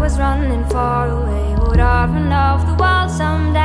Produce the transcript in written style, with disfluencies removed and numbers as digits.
was running far away, would I run off the world someday?